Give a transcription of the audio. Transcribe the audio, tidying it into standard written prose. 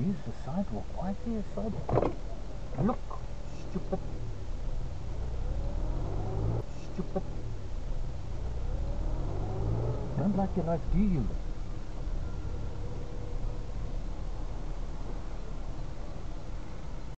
use the sidewalk. Why is there a sidewalk? Look, stupid. Stupid. Don't like your life, do you?